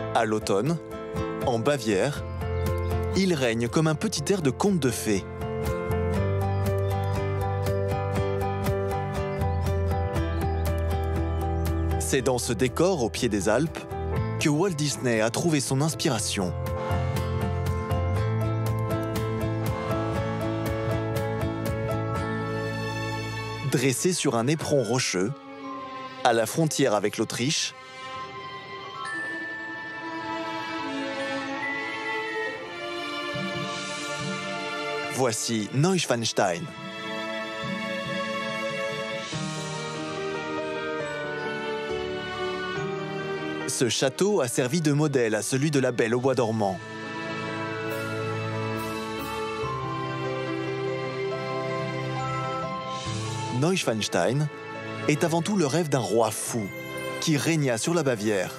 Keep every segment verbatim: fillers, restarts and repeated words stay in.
À l'automne, en Bavière, il règne comme un petit air de conte de fées. C'est dans ce décor au pied des Alpes que Walt Disney a trouvé son inspiration. Dressé sur un éperon rocheux, à la frontière avec l'Autriche, voici Neuschwanstein. Ce château a servi de modèle à celui de la Belle au bois dormant. Neuschwanstein est avant tout le rêve d'un roi fou qui régna sur la Bavière.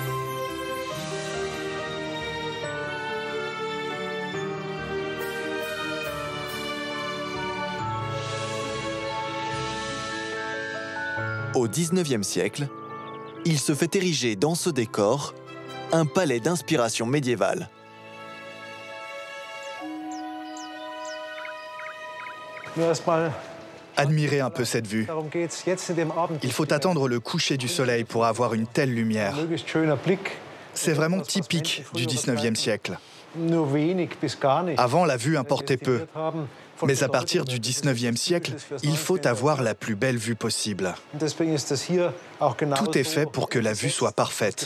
Au dix-neuvième siècle, il se fait ériger dans ce décor un palais d'inspiration médiévale. Admirez un peu cette vue. Il faut attendre le coucher du soleil pour avoir une telle lumière. C'est vraiment typique du dix-neuvième siècle. Avant, la vue importait peu. Mais à partir du dix-neuvième siècle, il faut avoir la plus belle vue possible. Tout est fait pour que la vue soit parfaite.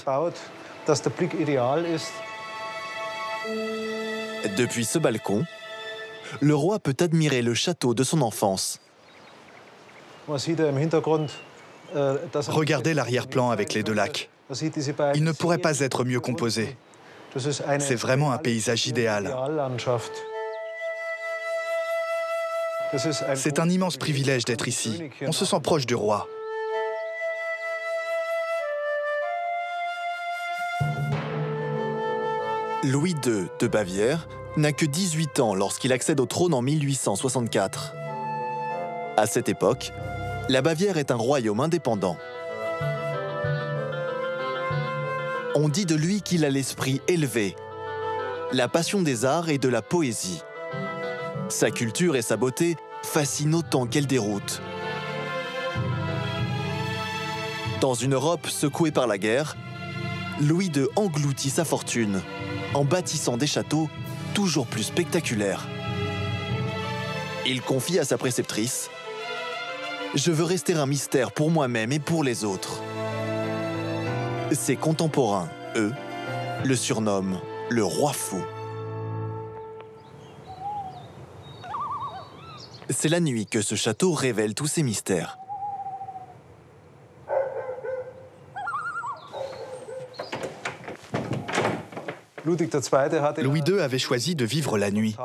Depuis ce balcon, le roi peut admirer le château de son enfance. Regardez l'arrière-plan avec les deux lacs. Il ne pourrait pas être mieux composé. C'est vraiment un paysage idéal. C'est un immense privilège d'être ici. On se sent proche du roi. Louis deux de Bavière n'a que dix-huit ans lorsqu'il accède au trône en mille huit cent soixante-quatre. À cette époque, la Bavière est un royaume indépendant. On dit de lui qu'il a l'esprit élevé, la passion des arts et de la poésie. Sa culture et sa beauté fascinent autant qu'elle déroute. Dans une Europe secouée par la guerre, Louis deux engloutit sa fortune en bâtissant des châteaux toujours plus spectaculaires. Il confie à sa préceptrice « Je veux rester un mystère pour moi-même et pour les autres ». Ses contemporains, eux, le surnomment le roi fou. C'est la nuit que ce château révèle tous ses mystères. Louis deux avait choisi de vivre la nuit.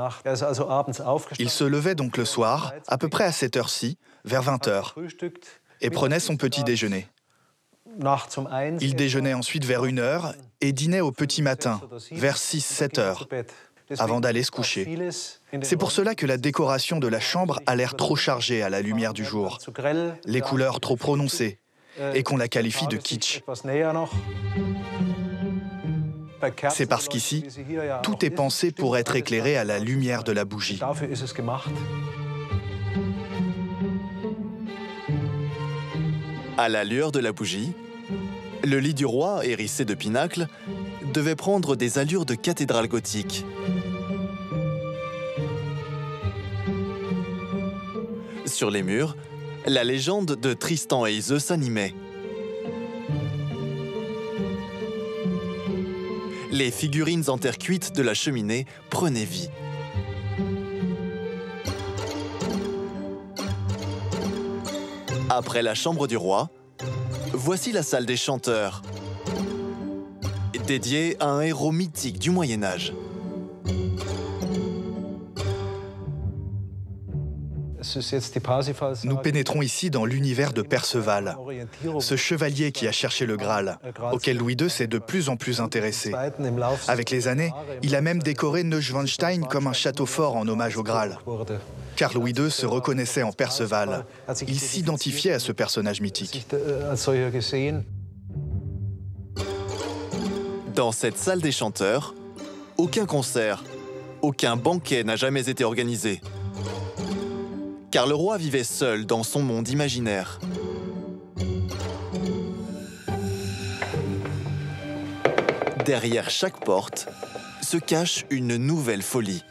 Il se levait donc le soir, à peu près à cette heure-ci, vers vingt heures, et prenait son petit déjeuner. Il déjeunait ensuite vers une heure et dînait au petit matin, vers six sept heures, avant d'aller se coucher. C'est pour cela que la décoration de la chambre a l'air trop chargée à la lumière du jour, les couleurs trop prononcées, et qu'on la qualifie de kitsch. C'est parce qu'ici, tout est pensé pour être éclairé à la lumière de la bougie. À la lueur de la bougie, le lit du roi, hérissé de pinacles, devait prendre des allures de cathédrale gothique. Sur les murs, la légende de Tristan et Iseult s'animait. Les figurines en terre cuite de la cheminée prenaient vie. Après la chambre du roi, voici la salle des chanteurs, dédiée à un héros mythique du Moyen-Âge. Nous pénétrons ici dans l'univers de Perceval, ce chevalier qui a cherché le Graal, auquel Louis deux s'est de plus en plus intéressé. Avec les années, il a même décoré Neuschwanstein comme un château fort en hommage au Graal. Car Louis deux se reconnaissait en Perceval. Il s'identifiait à ce personnage mythique. Dans cette salle des chanteurs, aucun concert, aucun banquet n'a jamais été organisé. Car le roi vivait seul dans son monde imaginaire. Derrière chaque porte se cache une nouvelle folie.